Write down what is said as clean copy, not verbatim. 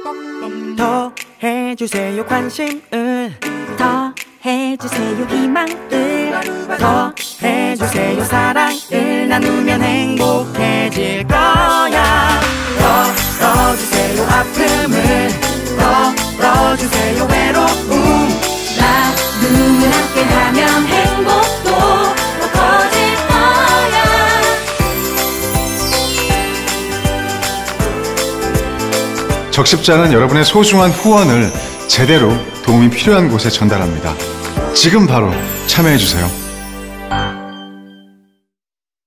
더 해주세요 관심을, 더 해주세요 희망을, 더 해주세요 사랑을. 나누면 행복해질 거야. 덜어주세요 아픔을, 덜어주세요 외로움. 나누면 함께하면 행복도 더 커질 거야. 적십자는 여러분의 소중한 후원을 제대로 도움이 필요한 곳에 전달합니다. 지금 바로 참여해주세요.